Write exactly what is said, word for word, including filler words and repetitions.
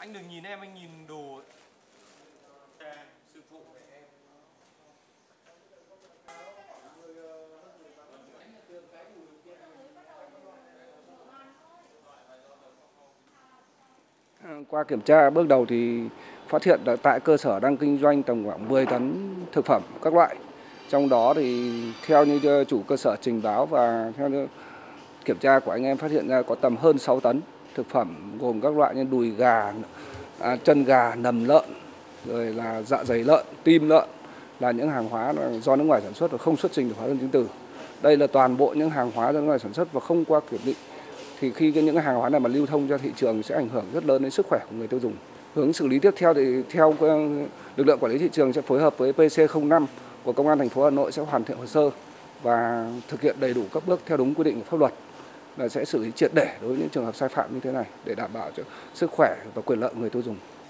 Anh đừng nhìn em, anh nhìn đồ sư phụ. Qua kiểm tra bước đầu thì phát hiện là tại cơ sở đang kinh doanh tầm khoảng mười tấn thực phẩm các loại. Trong đó thì theo như chủ cơ sở trình báo và theo như kiểm tra của anh em phát hiện ra có tầm hơn sáu tấn thực phẩm gồm các loại như đùi gà, à, chân gà, nầm lợn, rồi là dạ dày lợn, tim lợn là những hàng hóa do nước ngoài sản xuất và không xuất trình được hóa đơn chứng từ. Đây là toàn bộ những hàng hóa do nước ngoài sản xuất và không qua kiểm định. Thì khi những hàng hóa này mà lưu thông ra thị trường sẽ ảnh hưởng rất lớn đến sức khỏe của người tiêu dùng. Hướng xử lý tiếp theo thì theo lực lượng quản lý thị trường sẽ phối hợp với pê xê không năm của Công an thành phố Hà Nội sẽ hoàn thiện hồ sơ và thực hiện đầy đủ các bước theo đúng quy định của pháp luật, là sẽ xử lý triệt để đối với những trường hợp sai phạm như thế này để đảm bảo cho sức khỏe và quyền lợi người tiêu dùng.